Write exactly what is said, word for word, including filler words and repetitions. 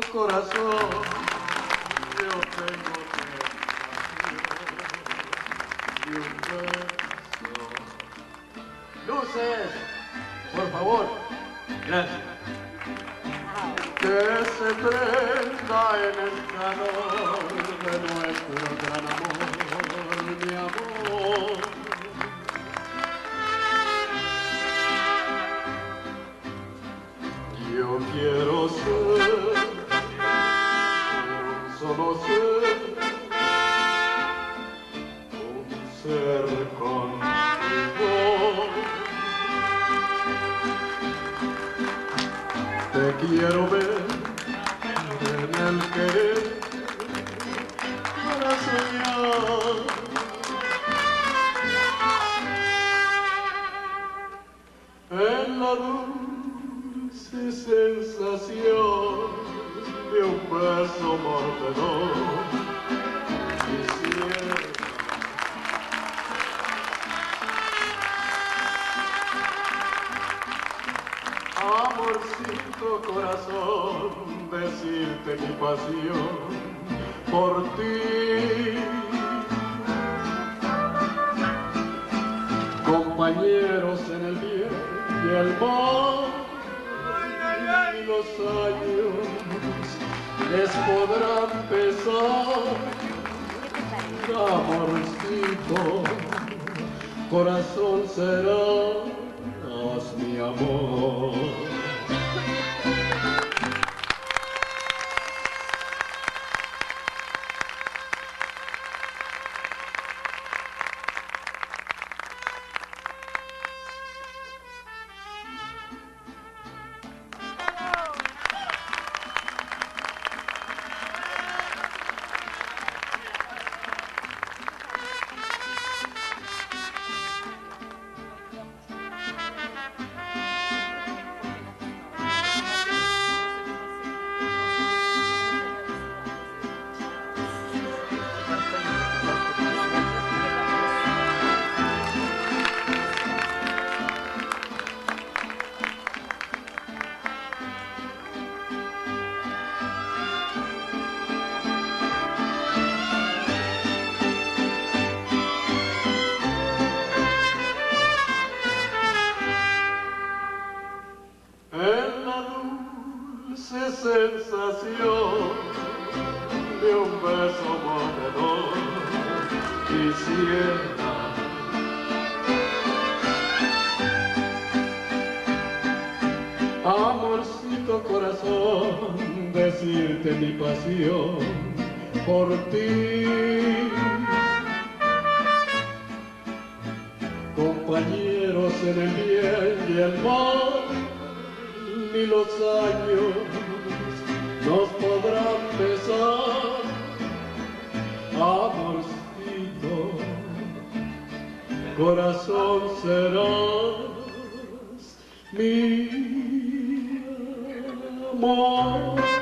corazón, yo tengo tentación de un beso. Luces, por favor. Gracias. Que se prenda en el calor de nuestro gran amor, mi amor. Yo quiero ser, solo ser, un ser contigo. Te quiero ver en el querer para soñar. En la dulce sensación de un beso mordedor. Quisiera amorcito corazón, decirte mi pasión por ti. Compañeros en el bien y el mal, y los años les podrán pesar. Amorcito corazón serás mi amor. Sensación de un beso mordedor, quisiera amorcito corazón, decirte mi pasión por ti. Compañeros en el bien y el mal, ni los años nos podrán besar. Amorcito corazón serás mi amor.